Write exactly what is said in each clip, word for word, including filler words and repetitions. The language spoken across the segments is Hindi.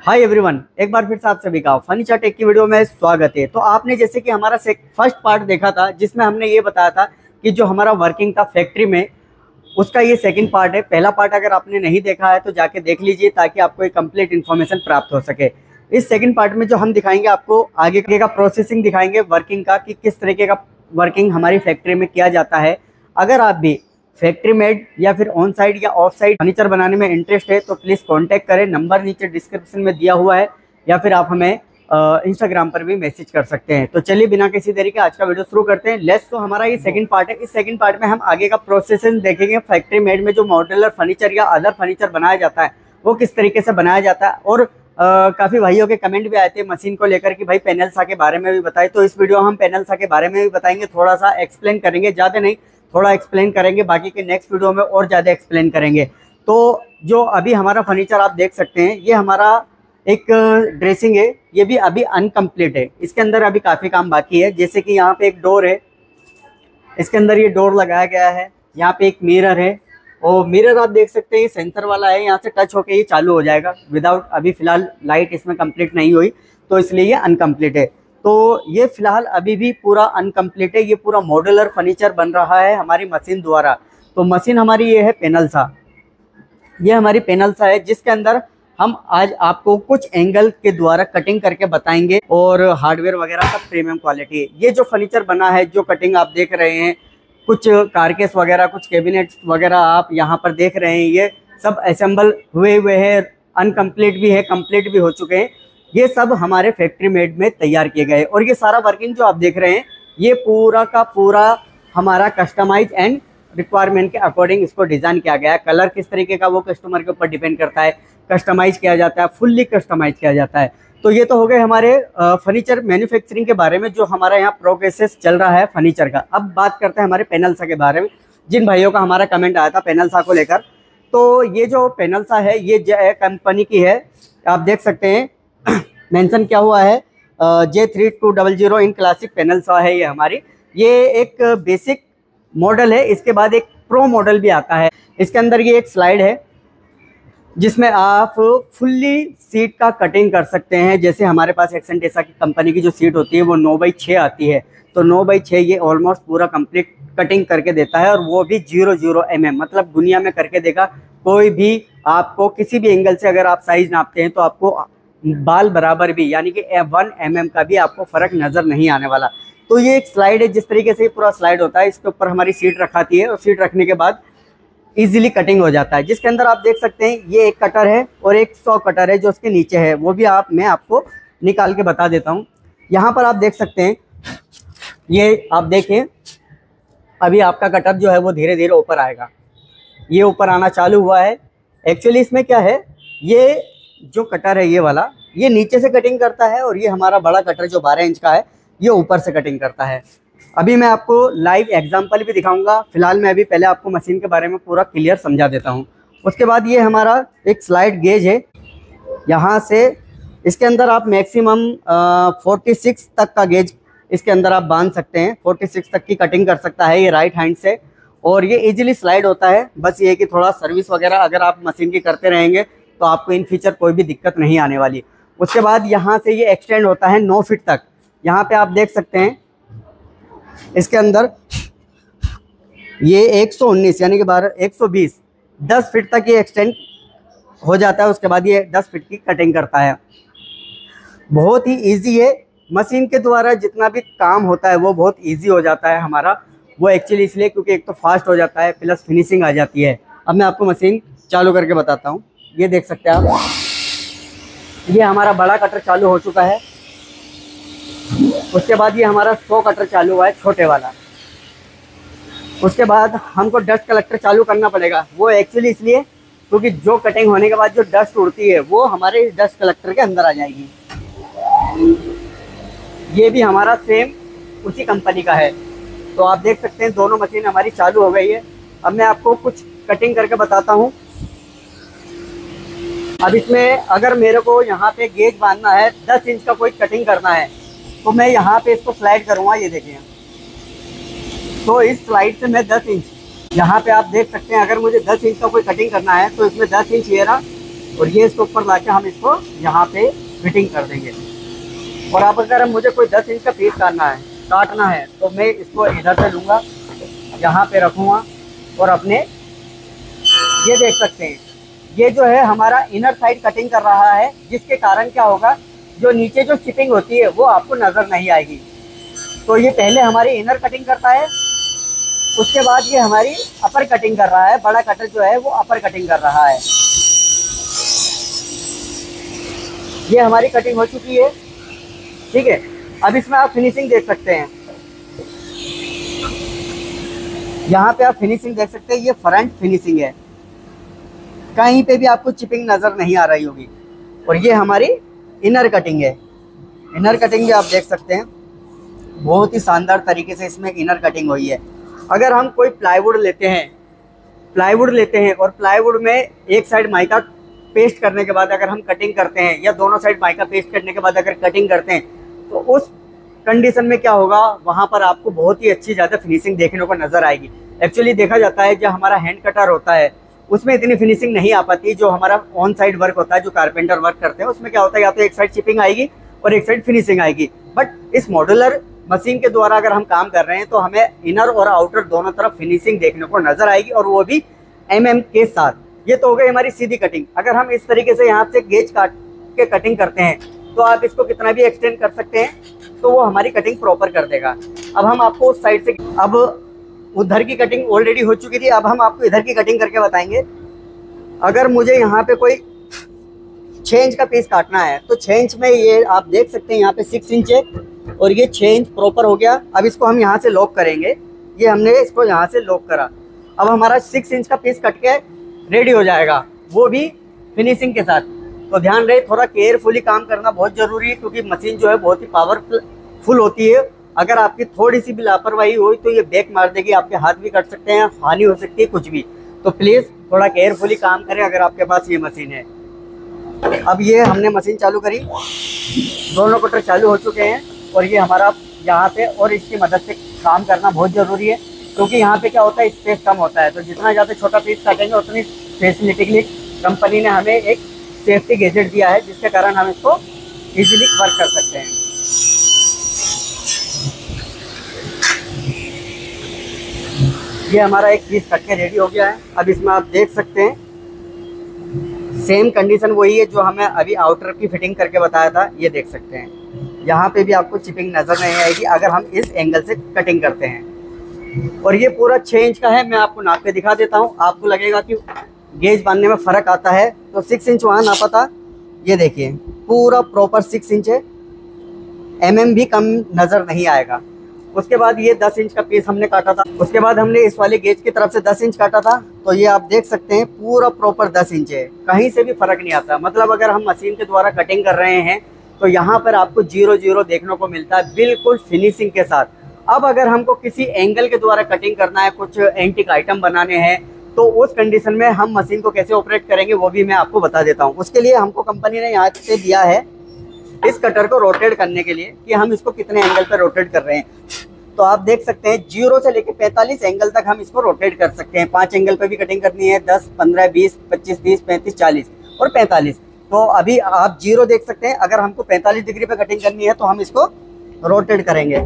हाय एवरीवन, एक बार फिर से आप सभी का फर्नीचर टेक की वीडियो में स्वागत है। तो आपने जैसे कि हमारा फर्स्ट पार्ट देखा था जिसमें हमने ये बताया था कि जो हमारा वर्किंग था फैक्ट्री में, उसका ये सेकंड पार्ट है। पहला पार्ट अगर आपने नहीं देखा है तो जाके देख लीजिए ताकि आपको एक कंप्लीट इन्फॉर्मेशन प्राप्त हो सके। इस सेकंड पार्ट में जो हम दिखाएंगे आपको आगे का प्रोसेसिंग दिखाएंगे वर्किंग का, कि किस तरीके का वर्किंग हमारी फैक्ट्री में किया जाता है। अगर आप भी फैक्ट्री मेड या फिर ऑन साइड या ऑफ साइड फर्नीचर बनाने में इंटरेस्ट है तो प्लीज़ कांटेक्ट करें, नंबर नीचे डिस्क्रिप्शन में दिया हुआ है, या फिर आप हमें इंस्टाग्राम पर भी मैसेज कर सकते हैं। तो चलिए बिना किसी देरी के आज का वीडियो शुरू करते हैं। लेट्स। तो हमारा ये सेकंड पार्ट है। इस सेकंड पार्ट में हम आगे का प्रोसेसिंग देखेंगे। फैक्ट्री मेड में जो मॉड्यूलर फर्नीचर या अदर फर्नीचर बनाया जाता है वो किस तरीके से बनाया जाता है। और Uh, काफ़ी भाइयों के कमेंट भी आए थे मशीन को लेकर कि भाई पैनल्सा के बारे में भी बताएं। तो इस वीडियो हम पैनल्सा के बारे में भी बताएंगे, थोड़ा सा एक्सप्लेन करेंगे, ज़्यादा नहीं थोड़ा एक्सप्लेन करेंगे, बाकी के नेक्स्ट वीडियो में और ज़्यादा एक्सप्लेन करेंगे। तो जो अभी हमारा फर्नीचर आप देख सकते हैं, ये हमारा एक ड्रेसिंग है, ये भी अभी अनकम्प्लीट है। इसके अंदर अभी काफ़ी काम बाकी है। जैसे कि यहाँ पे एक डोर है, इसके अंदर ये डोर लगाया गया है। यहाँ पे एक मिरर है और मिरर आप देख सकते हैं ये सेंसर वाला है, यहाँ से टच होके ये चालू हो जाएगा विदाउट, अभी फिलहाल लाइट इसमें कंप्लीट नहीं हुई तो इसलिए ये अनकम्प्लीट है। तो ये फिलहाल अभी भी पूरा अनकम्प्लीट है। ये पूरा मॉड्यूलर फर्नीचर बन रहा है हमारी मशीन द्वारा। तो मशीन हमारी ये है पैनल्सा, ये हमारी पैनल्सा है जिसके अंदर हम आज आपको कुछ एंगल के द्वारा कटिंग करके बताएंगे और हार्डवेयर वगैरह सब प्रीमियम क्वालिटी है। ये जो फर्नीचर बना है, जो कटिंग आप देख रहे हैं, कुछ कारकेस वगैरह, कुछ कैबिनेट्स वगैरह आप यहाँ पर देख रहे हैं, ये सब असेंबल हुए हुए हैं, अनकम्प्लीट भी है, कंप्लीट भी हो चुके हैं। ये सब हमारे फैक्ट्री मेड में तैयार किए गए और ये सारा वर्किंग जो आप देख रहे हैं ये पूरा का पूरा हमारा कस्टमाइज एंड रिक्वायरमेंट के अकॉर्डिंग इसको डिज़ाइन किया गया है। कलर किस तरीके का वो कस्टमर के ऊपर डिपेंड करता है, कस्टमाइज किया जाता है, फुल्ली कस्टमाइज किया जाता है। तो ये तो हो गए हमारे फर्नीचर मैन्युफैक्चरिंग के बारे में, जो हमारा यहाँ प्रोसेस चल रहा है फर्नीचर का। अब बात करते हैं हमारे पैनल्सा के बारे में, जिन भाइयों का हमारा कमेंट आया था पैनल्सा को लेकर। तो ये जो पैनल्सा है ये कंपनी की है, आप देख सकते हैं मेंशन किया हुआ है J three two double zero in classic पैनल्सा है ये हमारी। ये एक बेसिक मॉडल है, इसके बाद एक प्रो मॉडल भी आता है। इसके अंदर ये एक स्लाइड है जिसमें आप फुल्ली सीट का कटिंग कर सकते हैं। जैसे हमारे पास एक्सेंटेसा की कंपनी की जो सीट होती है वो नौ बाई छः आती है, तो नौ बाई छः ये ऑलमोस्ट पूरा कंप्लीट कटिंग करके देता है, और वो भी जीरो जीरो एम एम, मतलब दुनिया में करके देगा। कोई भी आपको किसी भी एंगल से अगर आप साइज नापते हैं तो आपको बाल बराबर भी, यानी कि वन एम एम का भी आपको फ़र्क नज़र नहीं आने वाला। तो ये एक स्लाइड है, जिस तरीके से पूरा स्लाइड होता है, इसके ऊपर हमारी सीट रखाती है और सीट रखने के बाद इजीली कटिंग हो जाता है। जिसके अंदर आप देख सकते हैं ये एक कटर है और एक सौ कटर है जो उसके नीचे है, वो भी आप मैं आपको निकाल के बता देता हूँ। यहाँ पर आप देख सकते हैं, ये आप देखें अभी आपका कटर जो है वो धीरे धीरे ऊपर आएगा, ये ऊपर आना चालू हुआ है। एक्चुअली इसमें क्या है, ये जो कटर है ये वाला, ये नीचे से कटिंग करता है, और ये हमारा बड़ा कटर जो बारह इंच का है ये ऊपर से कटिंग करता है। अभी मैं आपको लाइव एग्जांपल भी दिखाऊंगा। फिलहाल मैं अभी पहले आपको मशीन के बारे में पूरा क्लियर समझा देता हूं। उसके बाद ये हमारा एक स्लाइड गेज है, यहाँ से इसके अंदर आप मैक्सिमम फोर्टी सिक्स तक का गेज इसके अंदर आप बांध सकते हैं। फोर्टी सिक्स तक की कटिंग कर सकता है ये राइट हैंड से, और ये इजीली स्लाइड होता है। बस ये कि थोड़ा सर्विस वगैरह अगर आप मशीन की करते रहेंगे तो आपको इन फ्यूचर कोई भी दिक्कत नहीं आने वाली। उसके बाद यहाँ से ये एक्सटेंड होता है नौ फीट तक। यहाँ पर आप देख सकते हैं इसके अंदर ये एक सौ उन्नीस यानी कि बारह एक सौ बीस दस फीट तक ये एक्सटेंड हो जाता है। उसके बाद ये दस फीट की कटिंग करता है। बहुत ही इजी है, मशीन के द्वारा जितना भी काम होता है वो बहुत इजी हो जाता है हमारा। वो एक्चुअली इसलिए क्योंकि एक तो फास्ट हो जाता है प्लस फिनिशिंग आ जाती है। अब मैं आपको मशीन चालू करके बताता हूँ। ये देख सकते हैं आप, ये हमारा बड़ा कटर चालू हो चुका है। उसके बाद ये हमारा सौ कटर चालू हुआ है, छोटे वाला। उसके बाद हमको डस्ट कलेक्टर चालू करना पड़ेगा। वो एक्चुअली इसलिए क्योंकि जो कटिंग होने के बाद जो डस्ट उड़ती है वो हमारे इस डस्ट कलेक्टर के अंदर आ जाएगी। ये भी हमारा सेम उसी कंपनी का है। तो आप देख सकते हैं दोनों मशीन हमारी चालू हो गई है। अब मैं आपको कुछ कटिंग करके बताता हूँ। अब इसमें अगर मेरे को यहाँ पे गेज बांधना है, दस इंच का कोई कटिंग करना है, तो मैं यहाँ पे इसको स्लाइड करूँगा। ये देखिए, तो इस स्लाइड से मैं दस इंच यहाँ पे आप देख सकते हैं। अगर मुझे दस इंच का कोई कटिंग करना है तो इसमें दस इंच ये रहा, और ये इसके ऊपर लाके हम इसको यहाँ पे फिटिंग कर देंगे। और अब अगर हम मुझे कोई दस इंच का पीस काटना है काटना है तो मैं इसको इधर से लूँगा, यहाँ पे रखूँगा और अपने ये देख सकते हैं ये जो है हमारा इनर साइड कटिंग कर रहा है, जिसके कारण क्या होगा जो नीचे जो चिपिंग होती है वो आपको नज़र नहीं आएगी। तो ये पहले हमारी इनर कटिंग करता है, उसके बाद ये हमारी अपर कटिंग कर रहा है। बड़ा कटर जो है वो अपर कटिंग कर रहा है। ये हमारी कटिंग हो चुकी है, ठीक है। अब इसमें आप फिनिशिंग देख सकते हैं, यहाँ पे आप फिनिशिंग देख सकते हैं। ये फ्रंट फिनिशिंग है, कहीं पे भी आपको चिपिंग नज़र नहीं आ रही होगी। और ये हमारी इनर कटिंग है, इनर कटिंग भी आप देख सकते हैं, बहुत ही शानदार तरीके से इसमें इनर कटिंग हुई है। अगर हम कोई प्लाईवुड लेते हैं प्लाईवुड लेते हैं और प्लाईवुड में एक साइड माइका पेस्ट करने के बाद अगर हम कटिंग करते हैं या दोनों साइड माइका पेस्ट करने के बाद अगर कटिंग करते हैं तो उस कंडीशन में क्या होगा, वहाँ पर आपको बहुत ही अच्छी ज़्यादा फिनिशिंग देखने को नज़र आएगी। एक्चुअली देखा जाता है जो हमारा हैंड कटर होता है उसमें इतनी फिनिशिंग नहीं आ पाती। जो हमारा ऑन साइड वर्क होता है, जो कारपेंटर वर्क करते हैं, उसमें क्या होता है या तो एक साइड चिपिंग आएगी और एक साइड फिनिशिंग आएगी। बट इस मॉड्यूलर मशीन के द्वारा अगर हम काम कर रहे हैं तो हमें इनर और आउटर दोनों तरफ फिनिशिंग देखने को नज़र आएगी, और वो भी एम एम के साथ। ये तो हो गई हमारी सीधी कटिंग। अगर हम इस तरीके से यहाँ से गेज काट के कटिंग करते हैं तो आप इसको कितना भी एक्सटेंड कर सकते हैं, तो वो हमारी कटिंग प्रॉपर कर देगा। अब हम आपको उस साइड से, अब उधर की कटिंग ऑलरेडी हो चुकी थी, अब हम आपको इधर की कटिंग करके बताएंगे। अगर मुझे यहाँ पे कोई छः इंच का पीस काटना है तो छः इंच में ये आप देख सकते हैं यहाँ पे सिक्स इंच है और ये छः इंच प्रॉपर हो गया। अब इसको हम यहाँ से लॉक करेंगे, ये हमने इसको यहाँ से लॉक करा। अब हमारा सिक्स इंच का पीस कट के रेडी हो जाएगा, वो भी फिनिशिंग के साथ। तो ध्यान रहे, थोड़ा केयरफुली काम करना बहुत ज़रूरी है, क्योंकि मशीन जो है बहुत ही पावरफुल होती है। अगर आपकी थोड़ी सी भी लापरवाही हुई तो ये बैक मार देगी, आपके हाथ भी कट सकते हैं, हानि हो सकती है, कुछ भी। तो प्लीज़ थोड़ा केयरफुली काम करें अगर आपके पास ये मशीन है। अब ये हमने मशीन चालू करी, दोनों कटर चालू हो चुके हैं और ये हमारा यहाँ पे, और इसकी मदद से काम करना बहुत ज़रूरी है, क्योंकि यहाँ पे क्या होता है स्पेस कम होता है। तो जितना ज़्यादा छोटा पीस काटेंगे उतनी फैसिलिटी के लिए कंपनी ने हमें एक सेफ्टी गैजेट दिया है, जिसके कारण हम इसको इजीली वर्क कर सकते हैं। ये हमारा एक पीस कट के रेडी हो गया है। अब इसमें आप देख सकते हैं सेम कंडीशन वही है जो हमें अभी आउटर की फिटिंग करके बताया था। ये देख सकते हैं यहाँ पे भी आपको चिपिंग नज़र नहीं आएगी अगर हम इस एंगल से कटिंग करते हैं। और ये पूरा छः इंच का है, मैं आपको नाप के दिखा देता हूँ। आपको लगेगा कि गेज बांधने में फ़र्क आता है, तो सिक्स इंच वहाँ नापा था, ये देखिए पूरा प्रॉपर सिक्स इंच है, एम एम भी कम नज़र नहीं आएगा। उसके बाद ये दस इंच का पीस हमने काटा था, उसके बाद हमने इस वाले गेज की तरफ से दस इंच काटा था, तो ये आप देख सकते हैं पूरा प्रॉपर दस इंच है, कहीं से भी फ़र्क नहीं आता। मतलब अगर हम मशीन के द्वारा कटिंग कर रहे हैं तो यहाँ पर आपको जीरो जीरो देखने को मिलता है, बिल्कुल फिनिशिंग के साथ। अब अगर हमको किसी एंगल के द्वारा कटिंग करना है, कुछ एंटीक आइटम बनाने हैं, तो उस कंडीशन में हम मशीन को कैसे ऑपरेट करेंगे वो भी मैं आपको बता देता हूँ। उसके लिए हमको कंपनी ने यहाँ से दिया है इस कटर को रोटेट करने के लिए कि हम इसको कितने एंगल पर रोटेट कर रहे हैं। तो आप देख सकते हैं जीरो से लेकर पैंतालीस एंगल तक हम इसको रोटेट कर सकते हैं। पाँच एंगल पर भी कटिंग करनी है, दस, पंद्रह, बीस, पच्चीस, तीस, पैंतीस, चालीस और पैंतालीस। तो अभी आप जीरो देख सकते हैं, अगर हमको पैंतालीस डिग्री पे कटिंग करनी है तो हम इसको रोटेट करेंगे।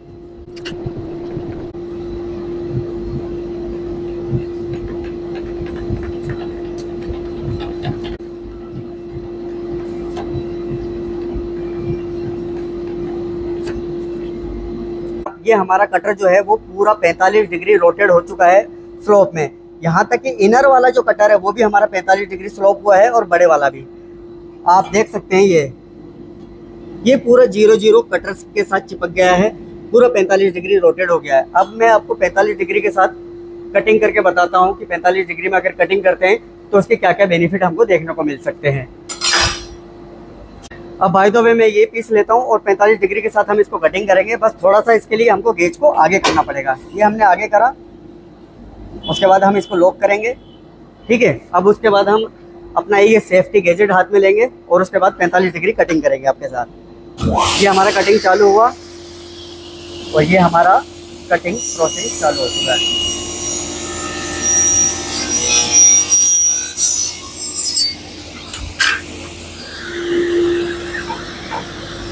ये हमारा कटर जो है वो पूरा पैंतालीस डिग्री रोटेट हो चुका है स्लोप में। यहाँ तक कि इनर वाला जो कटर है वो भी हमारा पैंतालीस डिग्री स्लोप हुआ है और बड़े वाला भी आप देख सकते हैं। ये ये पूरा जीरो जीरो कटर के साथ चिपक गया है, पूरा पैंतालीस डिग्री रोटेट हो गया है। अब मैं आपको पैंतालीस डिग्री के साथ कटिंग करके बताता हूँ कि पैंतालीस डिग्री में अगर कटिंग करते हैं तो उसके क्या क्या बेनिफिट हमको देखने को मिल सकते हैं। अब बाय द वे मैं ये पीस लेता हूँ और पैंतालीस डिग्री के साथ हम इसको कटिंग करेंगे। बस थोड़ा सा इसके लिए हमको गेज को आगे करना पड़ेगा। ये हमने आगे करा, उसके बाद हम इसको लॉक करेंगे, ठीक है। अब उसके बाद हम अपना ये सेफ्टी गैजेट हाथ में लेंगे और उसके बाद पैंतालीस डिग्री कटिंग करेंगे आपके साथ। ये हमारा कटिंग चालू हुआ और ये हमारा कटिंग प्रोसेस चालू हो चुका है।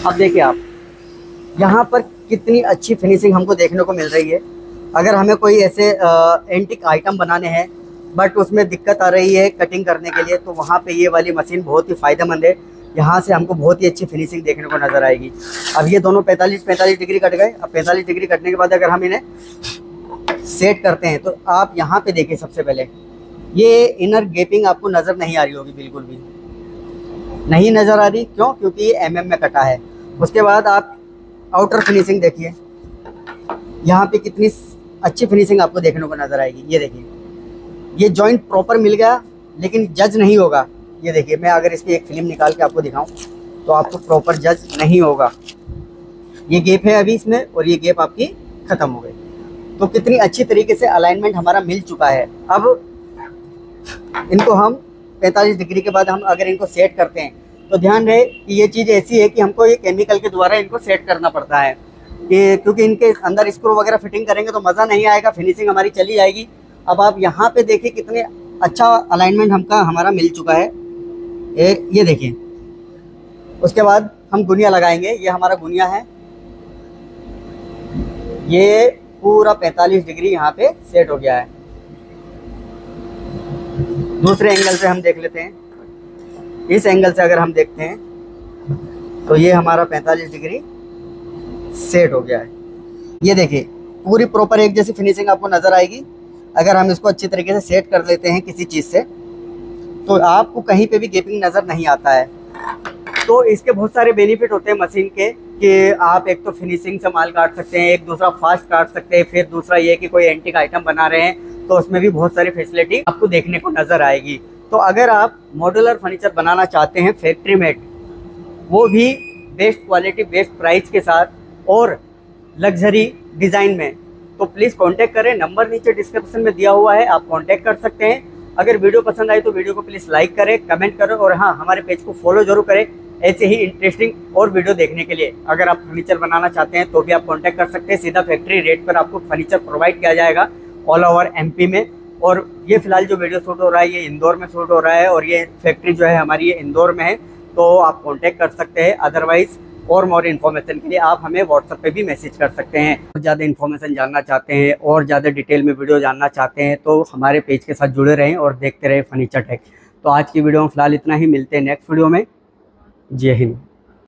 अब देखिए आप यहाँ पर कितनी अच्छी फिनिशिंग हमको देखने को मिल रही है। अगर हमें कोई ऐसे एंटिक आइटम बनाने हैं बट उसमें दिक्कत आ रही है कटिंग करने के लिए, तो वहाँ पे ये वाली मशीन बहुत ही फ़ायदेमंद है। यहाँ से हमको बहुत ही अच्छी फिनिशिंग देखने को नज़र आएगी। अब ये दोनों पैंतालीस पैंतालीस डिग्री कट गए। अब पैंतालीस डिग्री कटने के बाद अगर हम इन्हें सेट करते हैं तो आप यहाँ पे देखिए, सबसे पहले ये इनर गेपिंग आपको नज़र नहीं आ रही होगी, बिल्कुल भी नहीं नज़र आ रही। क्यों? क्योंकि ये एम एम में कटा है। उसके बाद आप आउटर फिनिशिंग देखिए, यहाँ पे कितनी अच्छी फिनिशिंग आपको देखने को नज़र आएगी। ये देखिए, ये जॉइंट प्रॉपर मिल गया लेकिन जज नहीं होगा। ये देखिए, मैं अगर इसकी एक फिल्म निकाल के आपको दिखाऊं तो आपको प्रॉपर जज नहीं होगा। ये गैप है अभी इसमें और ये गैप आपकी ख़त्म हो गई। तो कितनी अच्छी तरीके से अलाइनमेंट हमारा मिल चुका है। अब इनको हम पैंतालीस डिग्री के बाद हम अगर इनको सेट करते हैं तो ध्यान रहे कि ये चीज़ ऐसी है कि हमको ये केमिकल के द्वारा इनको सेट करना पड़ता है, कि क्योंकि इनके अंदर स्क्रू वगैरह फिटिंग करेंगे तो मज़ा नहीं आएगा, फिनिशिंग हमारी चली जाएगी। अब आप यहाँ पे देखिए कितने अच्छा अलाइनमेंट हमका हमारा मिल चुका है। ए, ये देखिए, उसके बाद हम गुनिया लगाएंगे। ये हमारा गुनिया है, ये पूरा पैंतालीस डिग्री यहाँ पे सेट हो गया है। दूसरे एंगल से हम देख लेते हैं। इस एंगल से अगर हम देखते हैं तो ये हमारा पैंतालीस डिग्री सेट हो गया है। ये देखिए, पूरी प्रॉपर एक जैसी फिनिशिंग आपको नज़र आएगी। अगर हम इसको अच्छी तरीके से सेट कर लेते हैं किसी चीज़ से तो आपको कहीं पे भी गैपिंग नज़र नहीं आता है। तो इसके बहुत सारे बेनिफिट होते हैं मशीन के, कि आप एक तो फिनिशिंग से माल काट सकते हैं, एक दूसरा फास्ट काट सकते हैं, फिर दूसरा ये कि कोई एंटिक आइटम बना रहे हैं तो उसमें भी बहुत सारी फैसिलिटी आपको देखने को नज़र आएगी। तो अगर आप मॉड्यूलर फर्नीचर बनाना चाहते हैं फैक्ट्री मेड, वो भी बेस्ट क्वालिटी बेस्ट प्राइस के साथ और लग्जरी डिज़ाइन में, तो प्लीज़ कांटेक्ट करें। नंबर नीचे डिस्क्रिप्शन में दिया हुआ है, आप कांटेक्ट कर सकते हैं। अगर वीडियो पसंद आए तो वीडियो को प्लीज़ लाइक करें, कमेंट करें और हाँ, हमारे पेज को फॉलो जरूर करें ऐसे ही इंटरेस्टिंग और वीडियो देखने के लिए। अगर आप फर्नीचर बनाना चाहते हैं तो भी आप कांटेक्ट कर सकते हैं। सीधा फैक्ट्री रेट पर आपको फर्नीचर प्रोवाइड किया जाएगा ऑल ओवर एमपी में। और ये फिलहाल जो वीडियो शूट हो रहा है ये इंदौर में शूट हो रहा है और ये फैक्ट्री जो है हमारी ये इंदौर में है, तो आप कांटेक्ट कर सकते हैं। अदरवाइज़ और मोर इन्फॉर्मेशन के लिए आप हमें व्हाट्सएप पे भी मैसेज कर सकते हैं। और ज़्यादा इन्फॉर्मेशन जानना चाहते हैं और ज़्यादा डिटेल में वीडियो जानना चाहते हैं तो हमारे पेज के साथ जुड़े रहें और देखते रहें फर्नीचर टेक। तो आज की वीडियो में फ़िलहाल इतना ही, मिलते हैं नेक्स्ट वीडियो में। जय हिंद।